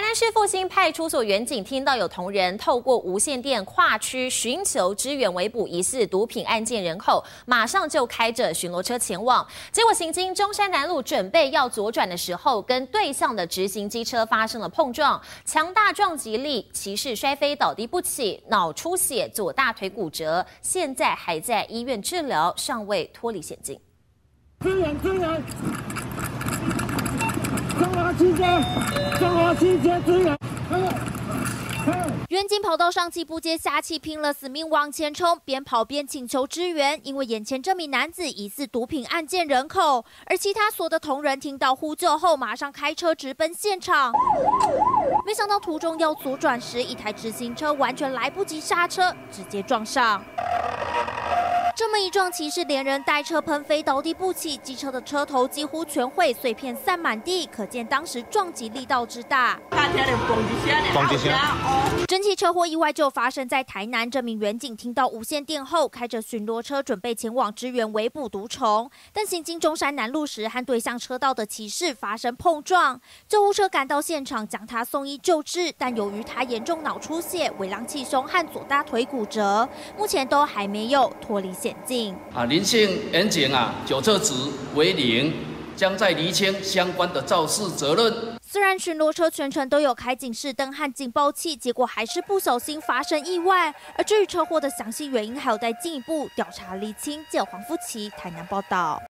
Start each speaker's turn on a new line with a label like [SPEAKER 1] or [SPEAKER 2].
[SPEAKER 1] 南市复兴派出所员警听到有同仁透过无线电跨区寻求支援围捕疑似毒品案件人后，马上就开着巡逻车前往。结果行经中山南路准备要左转的时候，跟对向的直行机车发生了碰撞，强大撞击力，骑士摔飞倒地不起，脑出血，左大腿骨折，现在还在医院治疗，尚未脱离险境。
[SPEAKER 2] 支援！中华期间支援！
[SPEAKER 3] 员警跑到上气不接下气，拼了死命往前冲，边跑边请求支援，因为眼前这名男子疑似毒品案件人口，而其他所的同仁听到呼救后，马上开车直奔现场。没想到途中要左转时，一台直行车完全来不及刹车，直接撞上。这么一撞，骑士连人带车喷飞倒地不起，机车的车头几乎全毁，碎片散满地，可见当时撞击力道之大。整起车祸意外就发生在台南，这名员警听到无线电后，开着巡逻车准备前往支援围捕毒虫，但行经中山南路时，和对向车道的骑士发生碰撞，救护车赶到现场将他送医救治，但由于他严重脑出血、尾浪气胸和左大腿骨折，目前都还没有脱离险境。
[SPEAKER 4] 林姓员警酒测值为0，将在厘清相关的肇事责任。
[SPEAKER 3] 虽然巡逻车全程都有开警示灯和警报器，结果还是不小心发生意外。而至于车祸的详细原因，还有待进一步调查厘清。记者黄富琪台南报道。